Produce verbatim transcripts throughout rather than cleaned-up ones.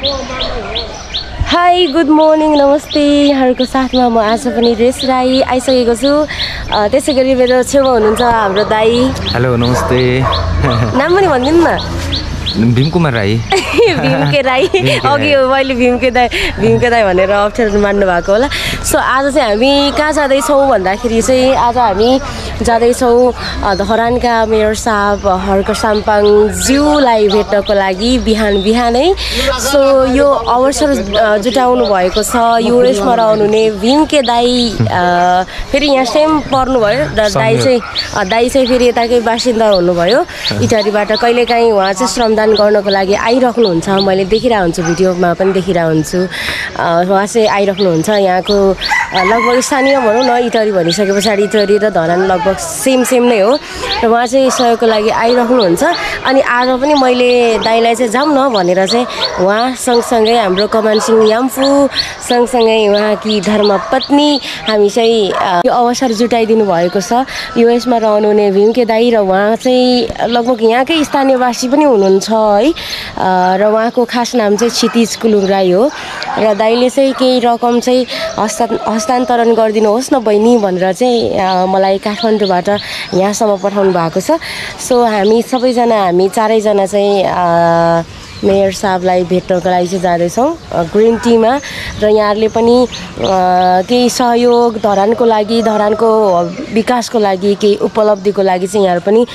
High good morning नमस्ते यहाँहरूको साथमा म आज पनि रेस राई आइसकेको छु त्यसै गरी मेरो छेउमा हुनुहुन्छ हाम्रो दाई हेलो नमस्ते नाम पनि भनिदिनु न भीमकुमार राई भीमके राई अघि मैले भीमके दाई भीमके दाई भनेर अप्ठ्यारो मान्नु भएको होला सो आज चाहिँ हामी कहाँ जाँदैछौँ भन्दाखेरि चाहिँ आज हामी जाँदैछौँ धरानका मेयर साहब हर्का साम्पाङ ज्यूलाई भेट्नको लागि बिहान बिहानै सो यो अवसर जुटाउनु भएको छ युएसमा रहनुहुने भीमके दाई फेरि यहाँ सेम पर्नुभयो र दाई चाहिँ दाई चाहिँ फेरि यताकै बासिन्दा हुनुभयो इटारीबाट कहिलेकाहीँ उहाँ चाहिँ श्रमदान गर्नको लागि आइराख्नुहुन्छ मैले देखिरहेको हुन्छु भिडियोमा पनि देखिरहेको हुन्छु उहाँ चाहिँ आइराख्नुहुन्छ यहाँको लगभग स्थानीय भनौँ न इटरी भनिसके पछाडि इटरी र धरान लगभग सेम सेम नै हो र उहाँ चाहिँ सहयोगको लागि आइराख्नुहुन्छ अनि आज पनि मैले दाइलाई चाहिँ जाऊँ न भनेर चाहिँ उहाँ सँगसँगै हाम्रो कमान सिंह याम्फू सँगसँगै उहाँकी धर्मपत्नी हामी चाहिँ यो अवसर जुटाइदिनु भएको छ युएसमा रहनुहुने भीमके दाई र उहाँ चाहिँ लगभग यहाँकै स्थानीयवासी पनि हुनुहुन्छ है र उहाँको खास नाम चाहिँ क्षितिज कुलुङ राई हो र दाइले चाहिँ केही रकम चाहिँ हस्ता हस्तान्तरण गरिदिनुहोस् न बहिनी भनेर चाहिँ मलाई काठमाडौँबाट यहाँसम्म पठाउनु भएको छ सो हामी सबैजना हामी चारैजना चाहिँ मेयर साहबलाई भेट्नको लागि चाहिँ जाँदैछौँ ग्रिन टीमा र यहाँहरूले पनि केही सहयोग धरानको लागि धरानको विकासको लागि केही उपलब्धिको लागि चाहिँ यहाँहरू पनि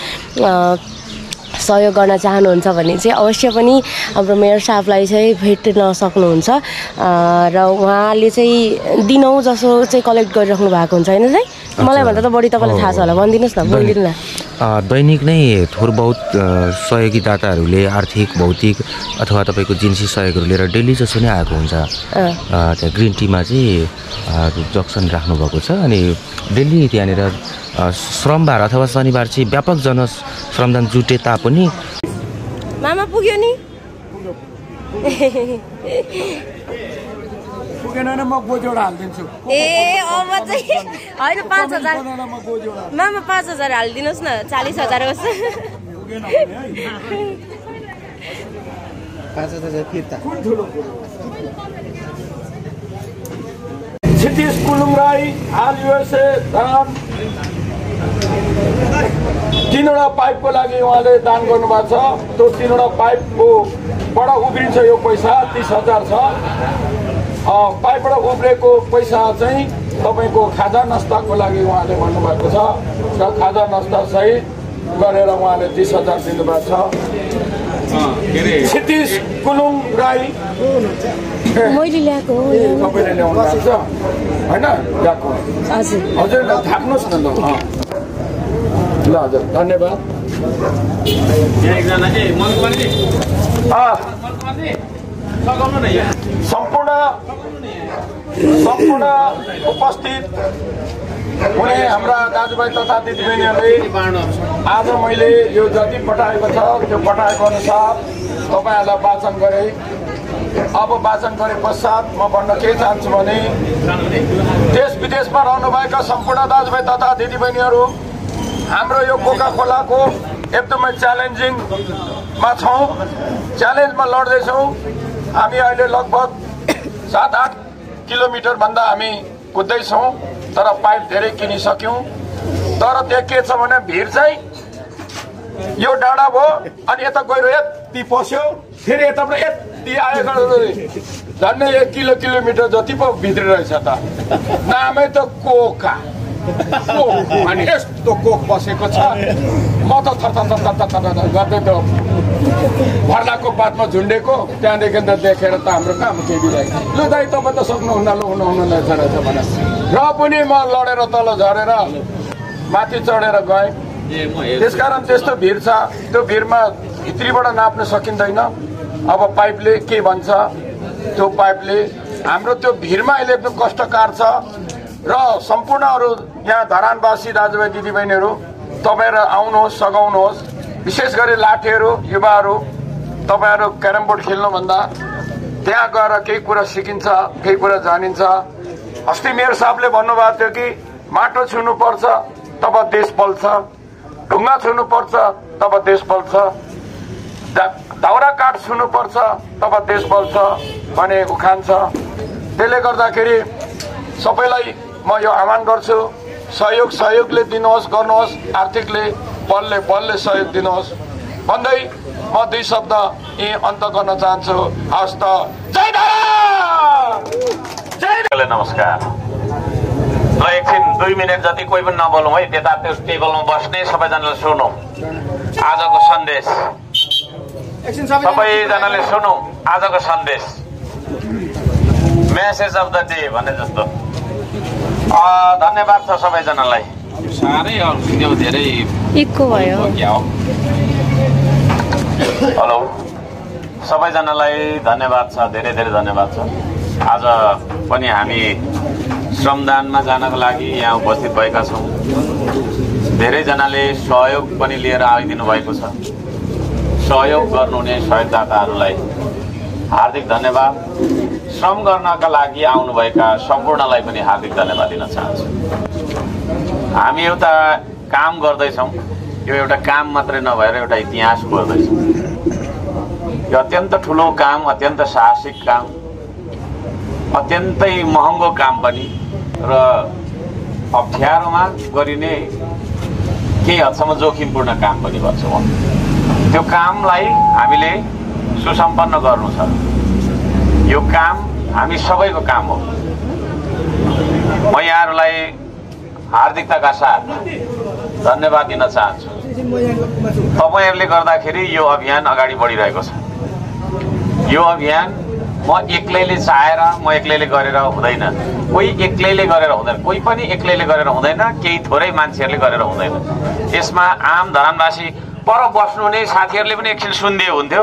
सहयोग गर्न चाहनुहुन्छ भने चाहिँ अवश्य पनि हाम्रो मेयर साहबलाई चाहिँ भेट्न सक्नुहुन्छ र उहाँले चाहिँ दिनौँ जसो चाहिँ कलेक्ट गरिराख्नु भएको हुन्छ होइन चाहिँ मलाई भन्दा त बढी तपाईँलाई थाहा छ होला भनिदिनुहोस् न बोलिदिनु न दैनिक नै थोर बहुत सहयोगी दाताहरूले आर्थिक भौतिक अथवा तपाईँको जिन्सी सहयोगहरू लिएर डेली जसो नै आएको हुन्छ त्यहाँ ग्रिन टीमा चाहिँ जक्सन राख्नुभएको छ अनि डेली त्यहाँनिर श्रमबार अथवा शनिबार चाहिँ व्यापक जन श्रमदान जुटे तापनि मामा पुग्यो नि पुगेन न म गोजोडा हाल्दिन्छु ए अब चाहिँ होइन पाँच हजार मामा पाँच हजार हालिदिनुहोस् न चालिस हजार होस् पाँच हजार फिर्ता क्षितिज कुलुङ राई आरयुएसए धरान तीनवटा पाइपको लागि उहाँले दान गर्नुभएको छ त्यो तीनवटा पाइपको बाट उब्रिन्छ यो पैसा तीस हजार छ पाइपबाट उब्रेको पैसा चाहिँ तपाईँको खाजा नास्ताको लागि उहाँले भन्नुभएको छ र खाजा नास्ता सहित गरेर उहाँले तीस हजार दिनुभएको छ क्षितिज कुलुङ राई मैले ल्याएको तपाईँले ल्याउनु भएको छ होइन ल्याएको हजुर थाप्नुहोस् न ल हजुर धन्यवाद सम्पूर्ण सम्पूर्ण उपस्थित हुने हाम्रा दाजुभाइ तथा दिदीबहिनीहरूले आज मैले यो जति पठाएको छ त्यो पठाएको अनुसार तपाईँहरूलाई वाचन गरेँ अब वाचन गरे पश्चात म भन्न के चाहन्छु भने देश विदेशमा रहनुभएका सम्पूर्ण दाजुभाइ तथा दिदीबहिनीहरू हाम्रो यो कोका कोलाको एकदमै च्यालेन्जिङमा छौँ च्यालेन्जमा लड्दैछौँ हामी अहिले लगभग सात आठ किलोमिटरभन्दा हामी कुद्दैछौँ तर पाइप धेरै किनिसक्यौँ तर त्यो के छ भने भिड चाहिँ यो डाँडा भयो अनि यता गएर यति पस्यो फेरि यताबाट यति आयो झन्डै एक किलो किलोमिटर जति पो भित्री रहेछ त नामै त कोका अनि यस्तो कोक बसेको छ म त थर गर्दै त भर्लाको बादमा झुन्डेको त्यहाँदेखि त देखेर त हाम्रो काम केटीलाई लु दाइ तपाईँ त सक्नुहुन्न लु हुनुहुन्न रहेछ भने र पनि म लडेर तल झरेर माथि चढेर गएँ त्यसकारण त्यस्तो भिड छ त्यो भिडमा भित्रीबाट नाप्न सकिँदैन अब पाइपले के भन्छ त्यो पाइपले हाम्रो त्यो भिडमा अहिले एकदम कष्टकार छ र सम्पूर्ण अरू यहाँ धरानवासी दाजुभाइ दिदीबहिनीहरू तपाईँहरू आउनुहोस् सघाउनुहोस् विशेष गरी लाठीहरू युवाहरू तपाईँहरू क्यारम बोर्ड खेल्नुभन्दा त्यहाँ गएर केही कुरा सिकिन्छ केही कुरा जानिन्छ अस्ति मेयर साहबले भन्नुभएको थियो कि माटो छुनुपर्छ तब देश बल्छ ढुङ्गा छुनुपर्छ तब देश बल्छ दाउरा काठ छुनुपर्छ तब देश बल्छ भने उखान छ। त्यसले गर्दाखेरि सबैलाई म यो आह्वान गर्छु, सहयोग सहयोगले दिनुहोस्, गर्नुहोस्, आर्थिकले बलले बलले सहयोग दिनुहोस् भन्दै म दुई शब्द यी अन्त गर्न चाहन्छु। हस् त, जय धारा, जय। नमस्कार। ल एकछिन दुई मिनट जति कोही पनि नबोलौँ है, त्यता त्यो टेबलमा बस्ने सबैजनाले सुनौ आजको सन्देश। सबैजनाले सुनौ आजको सन्देश, मेसेज अफ द डे भने जस्तो। धन्यवाद छ सबैजनालाई। साह्रै त्यो धेरै इको भयो। हेलो, सबैजनालाई धन्यवाद छ, धेरै धेरै धन्यवाद छ। आज पनि हामी श्रमदानमा जानको लागि यहाँ उपस्थित भएका छौँ। धेरैजनाले सहयोग पनि लिएर आइदिनु भएको छ। सहयोग गर्नुहुने सहयोगदाताहरूलाई हार्दिक धन्यवाद। श्रम गर्नका लागि आउनुभएका सम्पूर्णलाई पनि हार्दिक धन्यवाद दिन चाहन्छु। हामी एउटा काम गर्दैछौँ, यो एउटा काम मात्रै नभएर एउटा इतिहास गर्दैछौँ। यो अत्यन्त ठुलो काम, अत्यन्त साहसिक काम, अत्यन्तै महँगो काम पनि र अप्ठ्यारोमा गरिने केही हदसम्म जोखिमपूर्ण काम पनि भन्छौँ। त्यो कामलाई हामीले सुसम्पन्न गर्नु छ। यो काम हामी सबैको काम हो। म यहाँहरूलाई हार्दिकताका साथ धन्यवाद दिन चाहन्छु। तपाईँहरूले गर्दाखेरि यो अभियान अगाडि बढिरहेको छ। यो अभियान म एक्लैले चाहेर म एक्लैले गरेर हुँदैन, कोही एक्लैले गरेर हुँदैन, कोही पनि एक्लैले गरेर हुँदैन, केही थोरै मान्छेहरूले गरेर हुँदैन। यसमा आम धरानवासी पर बस्नुहुने साथीहरूले पनि एकछिन सुनिदिए हुन्थ्यो।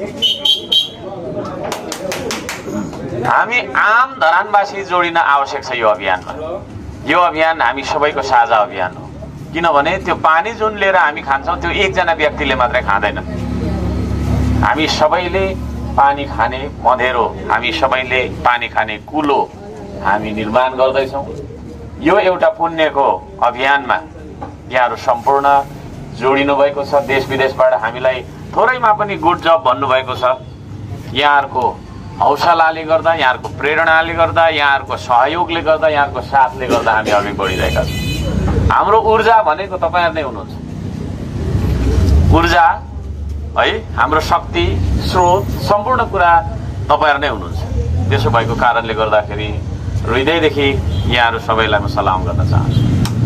हामी आम धरानवासी जोडिन आवश्यक छ यो अभियानमा। यो अभियान हामी सबैको साझा अभियान हो। किनभने त्यो पानी जुन लिएर हामी खान्छौँ त्यो एकजना व्यक्तिले मात्रै खाँदैन। हामी सबैले पानी खाने मधेरो, हामी सबैले पानी खाने कुलो हामी निर्माण गर्दैछौँ। यो एउटा पुण्यको अभियानमा यहाँहरू सम्पूर्ण जोडिनु भएको छ। देश विदेशबाट हामीलाई थोरैमा पनि गुड जब भन्नुभएको छ। यहाँहरूको हौसलाले गर्दा, यहाँहरूको प्रेरणाले गर्दा, यहाँहरूको सहयोगले गर्दा, यहाँहरूको साथले गर्दा हामी अघि बढिरहेका छौँ। हाम्रो ऊर्जा भनेको तपाईँहरू नै हुनुहुन्छ। ऊर्जा है, हाम्रो शक्ति स्रोत सम्पूर्ण कुरा तपाईँहरू नै हुनुहुन्छ। त्यसो भएको कारणले गर्दाखेरि हृदयदेखि यहाँहरू सबैलाई म सलाम गर्न चाहन्छु।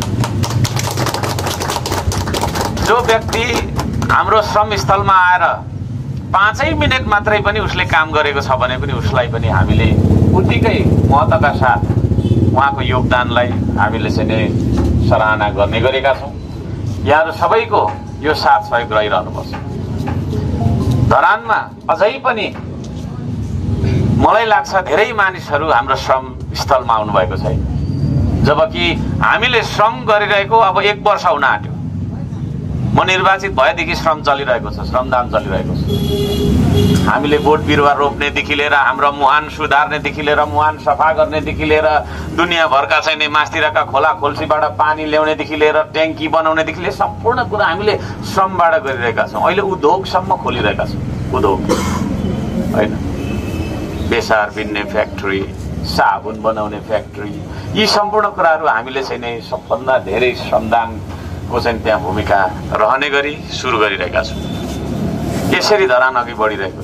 जो व्यक्ति हाम्रो श्रमस्थलमा आएर पाँचै मिनट मात्रै पनि उसले काम गरेको छ भने पनि उसलाई पनि हामीले उत्तिकै महत्त्वका साथ उहाँको योगदानलाई हामीले चाहिँ नै सराहना गर्ने गरेका छौँ। यहाँहरू सबैको यो साथ सहयोग रहिरहनुपर्छ। धरानमा अझै पनि मलाई लाग्छ धेरै मानिसहरू हाम्रो श्रम स्थलमा आउनुभएको छैन। जबकि हामीले श्रम गरिरहेको अब एक वर्ष हुन आँट्यो। म निर्वाचित भएदेखि श्रम चलिरहेको छ, श्रमदान चलिरहेको छ। हामीले बोट बिरुवा रोप्नेदेखि लिएर हाम्रो मुहान सुधार्नेदेखि लिएर मुहान सफा गर्नेदेखि लिएर दुनियाँभरका चाहिँ मास्तिरका खोला खोल्सीबाट पानी ल्याउनेदेखि लिएर ट्याङ्की बनाउनेदेखि लिएर सम्पूर्ण कुरा हामीले श्रमबाट गरिरहेका छौँ। अहिले उद्योगसम्म खोलिरहेका छौँ। उद्योग होइन, बेसार बिन्ने फ्याक्ट्री, साबुन बनाउने फ्याक्ट्री, यी सम्पूर्ण कुराहरू हामीले चाहिँ नै सबभन्दा धेरै श्रमदानको चाहिँ त्यहाँ भूमिका रहने गरी सुरु गरिरहेका छौँ। यसरी धरान अघि बढिरहेको छ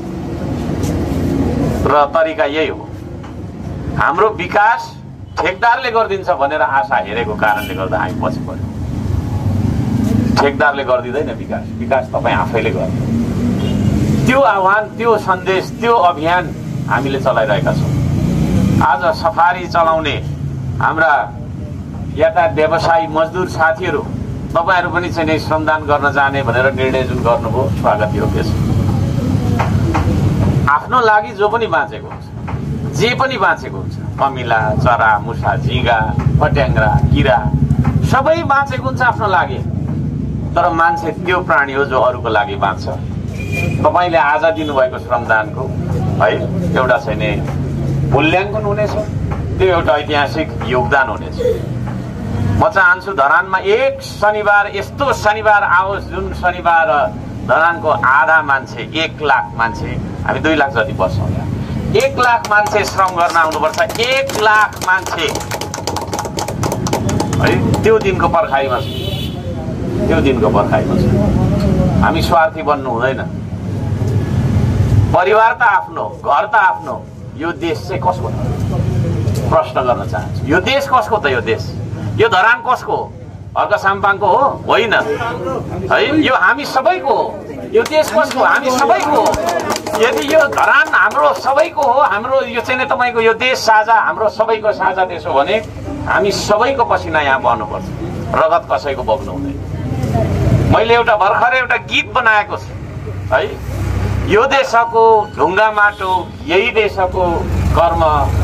र तरिका यही हो। हाम्रो विकास ठेकदारले गरिदिन्छ भनेर आशा हेरेको कारणले गर्दा हामी पछि पऱ्यौँ। ठेकदारले गरिदिँदैन विकास, विकास तपाईँ आफैले गर्नु। त्यो आह्वान, त्यो सन्देश, त्यो अभियान हामीले चलाइरहेका छौँ। आज सफारी चलाउने हाम्रा यातायात व्यवसायी मजदुर साथीहरू तपाईँहरू पनि चाहिँ नै श्रमदान गर्न जाने भनेर निर्णय जुन गर्नुभयो स्वागत योग्य छ। आफ्नो लागि जो पनि बाँचेको हुन्छ, जे पनि बाँचेको हुन्छ, कमिला, चरा, मुसा, झिँगा, फट्याङ्ग्रा, किरा सबै बाँचेको हुन्छ आफ्नो लागि। तर मान्छे त्यो प्राणी हो जो अरूको लागि बाँच्छ। तपाईँले आज दिनुभएको श्रमदानको है एउटा चाहिँ नै मूल्याङ्कन हुनेछ, त्यो एउटा ऐतिहासिक योगदान हुनेछ। म चाहन्छु धरानमा एक शनिबार यस्तो शनिबार आओस् जुन शनिबार धरानको आधा मान्छे एक लाख मान्छे हामी दुई लाख जति बस्छौँ एक लाख मान्छे श्रम गर्न आउनुपर्छ एक लाख मान्छे है त्यो दिनको पर्खाइमा छ त्यो दिनको पर्खाइमा छ हामी स्वार्थी बन्नु हुँदैन परिवार त आफ्नो घर त आफ्नो यो देश चाहिँ कसको प्रश्न गर्न चाहन्छु यो देश कसको त यो देश यो धरान कसको हो हर्का साम्पाङको हो होइन है यो हामी सबैको हो यो देश कसको हामी सबैको हो यदि यो धरान हाम्रो सबैको हो हाम्रो यो चाहिँ तपाईको यो देश साझा हाम्रो सबैको साझा देश हो भने हामी सबैको पसिना यहाँ बहनुपर्छ रगत कसैको बग्नु हुँदैन मैले एउटा भर्खरै एउटा गीत बनाएको छु है यो देशको ढुङ्गा माटो यही देशको कर्म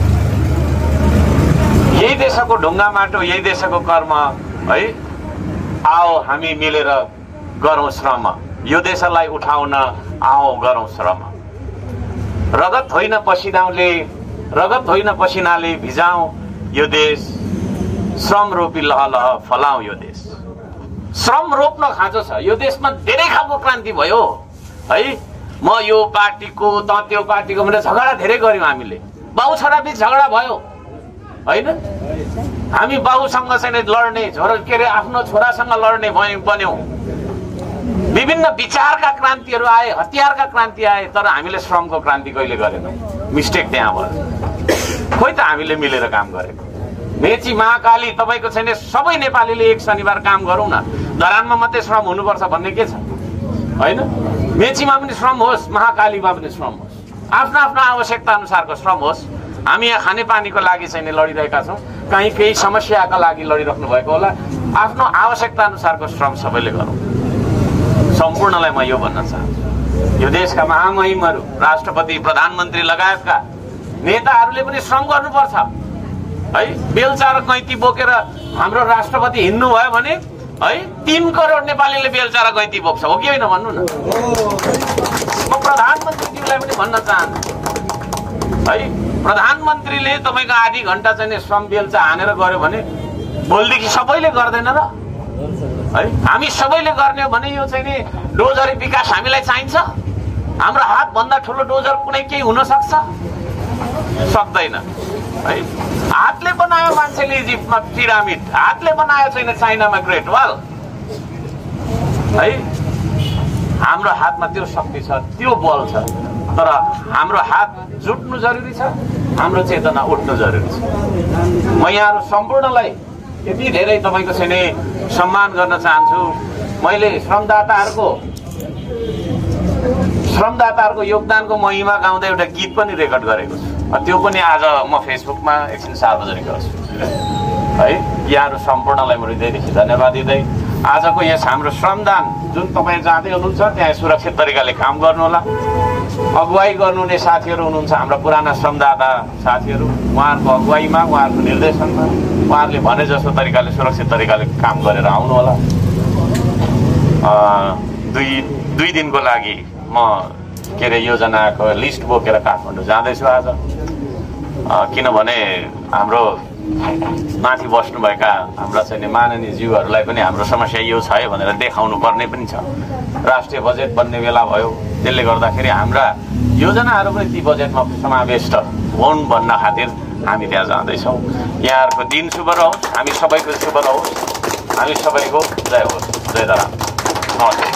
यही देशको ढुङ्गा माटो यही देशको कर्म है आओ हामी मिलेर गरौँ श्रम यो देशलाई उठाउन आओ गरौँ श्रम रगत होइन पसिनाले रगत होइन पसिनाले भिजाऊ यो देश श्रम रोपी लह लह फलाऊ यो देश श्रम रोप्न खाँचो छ यो देशमा धेरै खालको क्रान्ति भयो है म यो पार्टीको त त्यो पार्टीको भनेर झगडा धेरै गर्यौँ हामीले बाउ छोरा बीच झगडा भयो होइन हामी बाउसँग चाहिँ लड्ने छोरा के अरे आफ्नो छोरासँग लड्ने बन्यौँ विभिन्न विचारका क्रान्तिहरू आए हतियारका क्रान्ति आए तर हामीले श्रमको क्रान्ति कहिले गरेनौँ मिस्टेक त्यहाँ भयो खोइ त हामीले मिलेर काम गरेको मेची महाकाली तपाईँको छैन सबै नेपालीले एक शनिबार काम गरौँ न धरानमा मात्रै श्रम हुनुपर्छ भन्ने के छ होइन मेचीमा पनि श्रम होस् महाकालीमा पनि श्रम होस् आफ्नो आफ्नो आवश्यकता अनुसारको श्रम होस् हामी यहाँ खानेपानीको लागि चाहिँ लडिरहेका छौँ कहीँ केही समस्याका लागि लडिराख्नु भएको होला आफ्नो आवश्यकता अनुसारको श्रम सबैले गरौँ सम्पूर्णलाई म यो भन्न चाहन्छु यो देशका महामहिमहरू राष्ट्रपति प्रधानमन्त्री लगायतका नेताहरूले पनि श्रम गर्नुपर्छ है बेलचा र गैँती बोकेर हाम्रो राष्ट्रपति हिँड्नु भयो भने है तीन करोड नेपालीले बेलचा र गैँती बोक्छ हो कि होइन भन्नु न म प्रधानमन्त्रीज्यूलाई पनि भन्न चाहन्छु है प्रधानमन्त्रीले तपाईँको आधी घण्टा चाहिँ श्रम बेलचा हानेर गऱ्यो भने भोलिदेखि सबैले गर्दैन र है हामी सबैले गर्ने हो भने यो चाहिँ नि डोजर विकास हामीलाई चाहिन्छ हाम्रो हातभन्दा ठुलो डोजर कुनै केही हुन सक्छ सक्दैन है हातले बनायो मान्छेले इजिप्टमा पिरामिड हातले बनायो छैन चाइनामा ग्रेट वाल है हाम्रो हातमा त्यो शक्ति छ त्यो बल छ तर हाम्रो हात जुट्नु जरुरी छ हाम्रो चेतना उठ्नु जरुरी छ म यहाँहरू सम्पूर्णलाई यति धेरै तपाईँको चाहिँ सम्मान गर्न चाहन्छु मैले श्रमदाताहरूको श्रमदाताहरूको योगदानको महिमा गाउँदा एउटा गीत पनि रेकर्ड गरेको छु त्यो पनि आज म फेसबुकमा एकछिन सार्वजनिक गर्छु है यहाँहरू सम्पूर्णलाई म हृदयदेखि धन्यवाद दिँदै आजको यस हाम्रो श्रमदान जुन तपाईँ जाँदै हुनुहुन्छ त्यहाँ सुरक्षित तरिकाले काम गर्नुहोला अगुवाई गर्नुहुने साथीहरू हुनुहुन्छ हाम्रा पुराना श्रमदाता साथीहरू उहाँहरूको अगुवाईमा उहाँहरूको निर्देशनमा उहाँहरूले भने जस्तो तरिकाले सुरक्षित तरिकाले काम गरेर आउनुहोला दुई दुई दिनको लागि म के अरे योजनाको लिस्ट बोकेर काठमाडौँ जाँदैछु आज किनभने हाम्रो माथि बस्नुभएका हाम्रा चाहिँ माननीय जीवहरूलाई पनि हाम्रो समस्या यो छ है भनेर देखाउनु पर्ने पनि छ राष्ट्रिय बजेट बन्ने बेला भयो त्यसले गर्दाखेरि हाम्रा योजनाहरू पनि ती बजेटमा समावेश हुन् भन्न खातिर हामी त्यहाँ जाँदैछौँ यहाँहरूको दिन शुभ रहोस् हामी सबैको शुभ रहोस् हामी सबैको जय होस् जय धरान नमस्ते